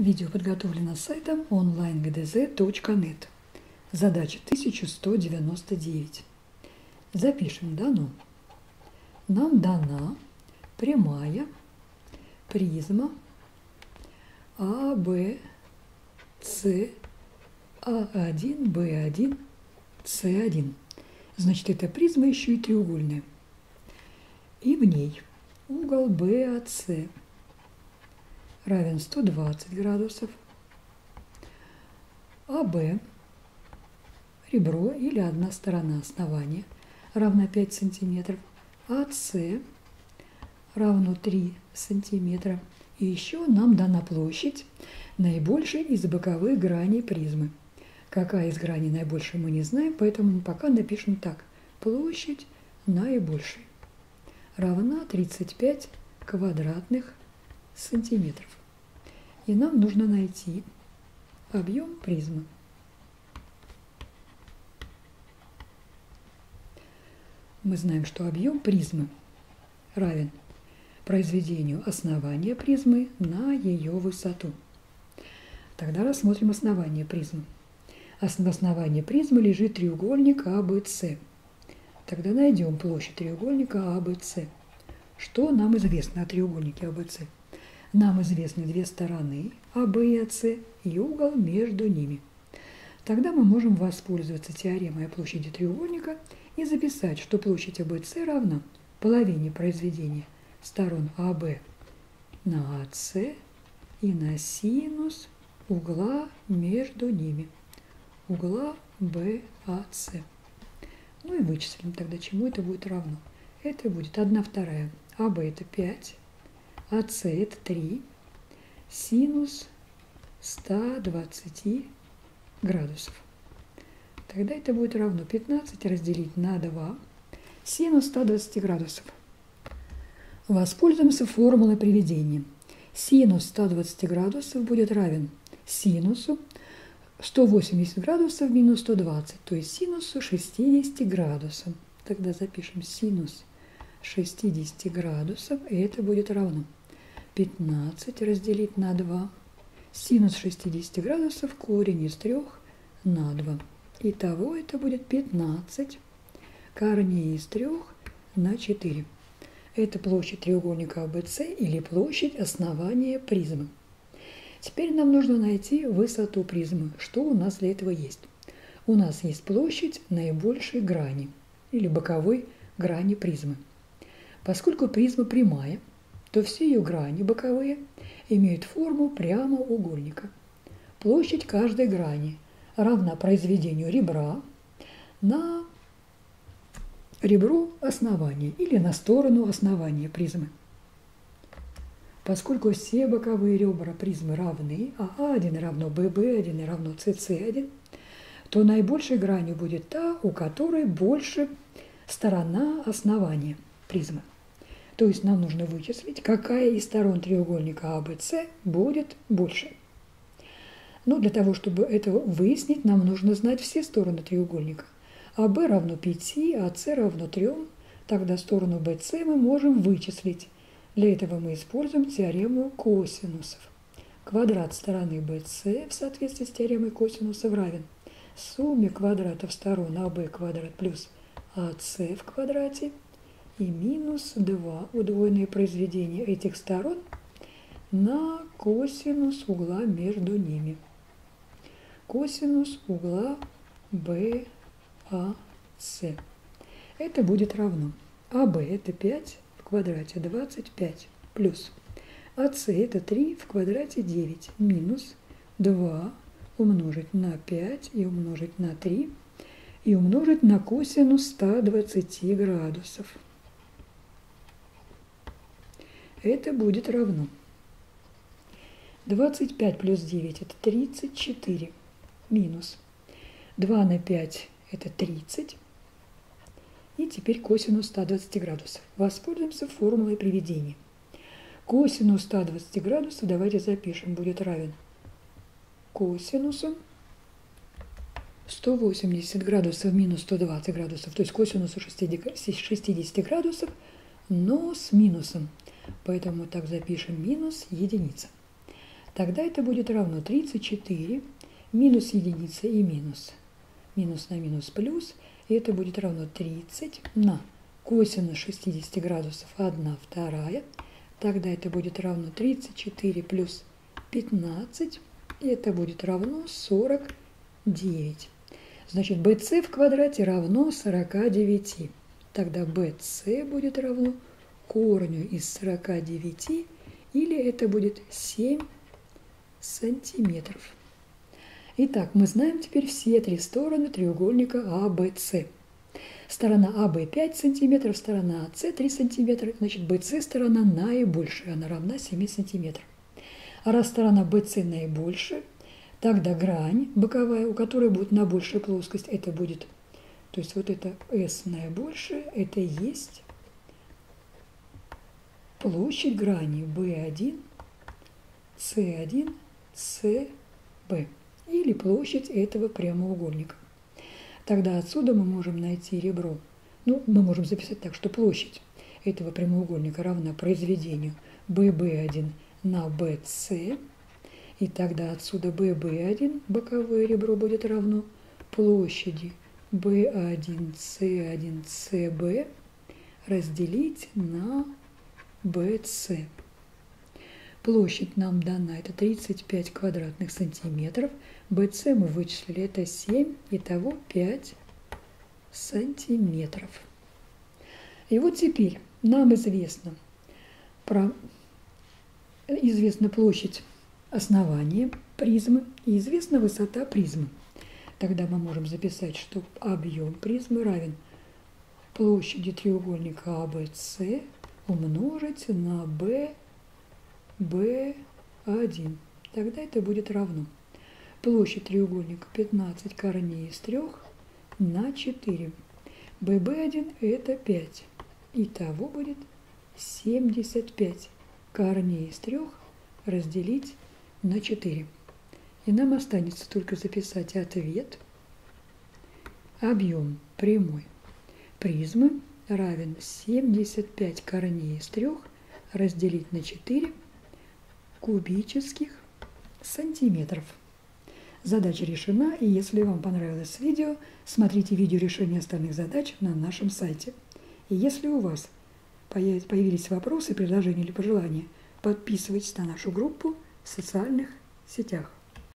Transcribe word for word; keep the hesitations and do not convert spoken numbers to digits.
Видео подготовлено сайтом онлайн гэ дэ зэ точка нет. Задача тысяча сто девяносто девять. Запишем дано. Нам дана прямая призма А, Б, С, А один, Б один, С один. Значит, эта призма еще и треугольная. И в ней угол бэ а цэ равен сто двадцать градусов, АБ, ребро или одна сторона основания, равна пять сантиметров, АС равно три сантиметра. И еще нам дана площадь наибольшей из боковых граней призмы. Какая из граней наибольшая, мы не знаем, поэтому мы пока напишем так. Площадь наибольшей равна тридцать пять квадратных сантиметров. И нам нужно найти объем призмы. Мы знаем, что объем призмы равен произведению основания призмы на ее высоту. Тогда рассмотрим основание призмы. В основании призмы лежит треугольник а бэ цэ. Тогда найдем площадь треугольника а бэ цэ. Что нам известно о треугольнике а бэ цэ? Нам известны две стороны АБ и АС и угол между ними. Тогда мы можем воспользоваться теоремой о площади треугольника и записать, что площадь а бэ цэ равна половине произведения сторон АБ на АС и на синус угла между ними, угла бэ а цэ. Ну и вычислим тогда, чему это будет равно. Это будет одна вторая. АБ это пять. АС это три, синус ста двадцати градусов. Тогда это будет равно пятнадцать разделить на два, синус ста двадцати градусов. Воспользуемся формулой приведения. Синус ста двадцати градусов будет равен синусу сто восемьдесят градусов минус сто двадцать, то есть синусу шестидесяти градусов. Тогда запишем синус шестидесяти градусов, и это будет равно пятнадцать разделить на два. Синус шестидесяти градусов корень из трех на два. Итого это будет пятнадцать корней из трех на четыре. Это площадь треугольника а бэ цэ или площадь основания призмы. Теперь нам нужно найти высоту призмы. Что у нас для этого есть? У нас есть площадь наибольшей грани или боковой грани призмы. Поскольку призма прямая, то все ее грани боковые имеют форму прямоугольника. Площадь каждой грани равна произведению ребра на ребро основания или на сторону основания призмы. Поскольку все боковые ребра призмы равны, а А один равно Бэ Бэ один равно С С один, то наибольшей гранью будет та, у которой больше сторона основания призмы. То есть нам нужно вычислить, какая из сторон треугольника а бэ цэ будет больше. Но для того, чтобы это выяснить, нам нужно знать все стороны треугольника. АБ равно пяти, АС равно трем. Тогда сторону бэ цэ мы можем вычислить. Для этого мы используем теорему косинусов. Квадрат стороны бэ цэ в соответствии с теоремой косинусов равен сумме квадратов сторон АБ квадрат плюс АС в квадрате и минус два удвоенное произведение этих сторон на косинус угла между ними. Косинус угла бэ а цэ. Это будет равно АБ это пять в квадрате двадцать пять плюс АС это три в квадрате девять минус два умножить на пять и умножить на три и умножить на косинус ста двадцати градусов. Это будет равно двадцать пять плюс девять это тридцать четыре минус два на пять это тридцать. И теперь косинус ста двадцати градусов. Воспользуемся формулой приведения. Косинус ста двадцати градусов давайте запишем. Будет равен косинусу сто восемьдесят градусов минус сто двадцать градусов. То есть косинусу шестидесяти градусов, но с минусом. Поэтому так запишем минус единица. Тогда это будет равно тридцать четыре минус единица и минус. Минус на минус плюс. И это будет равно тридцать на косинус шестидесяти градусов одна вторая. Тогда это будет равно тридцать четыре плюс пятнадцать. И это будет равно сорок девять. Значит, bc в квадрате равно сорока девяти. Тогда bc будет равно корню из сорока девяти, или это будет семь сантиметров. Итак, мы знаем теперь все три стороны треугольника а бэ цэ. Сторона а бэ пять сантиметров, сторона а цэ три сантиметра. Значит, бэ цэ сторона наибольшая, она равна семи сантиметрам. А раз сторона бэ цэ наибольшая, тогда грань боковая, у которой будет наибольшая плоскость, это будет, то есть вот это S наибольшее, это есть площадь грани бэ один, цэ один, цэ бэ, или площадь этого прямоугольника. Тогда отсюда мы можем найти ребро. Ну, мы можем записать так, что площадь этого прямоугольника равна произведению бэ бэ один на бэ цэ. И тогда отсюда бэ бэ один, боковое ребро, будет равно площади бэ один, цэ один, цэ бэ разделить на бэ цэ. Площадь нам дана, это тридцать пять квадратных сантиметров. бэ цэ мы вычислили, это семь, итого пять сантиметров. И вот теперь нам известно, про, известна площадь основания призмы и известна высота призмы. Тогда мы можем записать, что объем призмы равен площади треугольника а бэ цэ умножить на бэ бэ один. Тогда это будет равно площадь треугольника пятнадцать корней из трех на четыре. бэ бэ один это пять. Итого будет семьдесят пять корней из трех разделить на четыре. И нам останется только записать ответ. Объем прямой призмы равен семьдесят пять корней из трех разделить на четыре кубических сантиметров. Задача решена, и если вам понравилось видео, смотрите видео решения остальных задач на нашем сайте. И если у вас появились вопросы, предложения или пожелания, подписывайтесь на нашу группу в социальных сетях.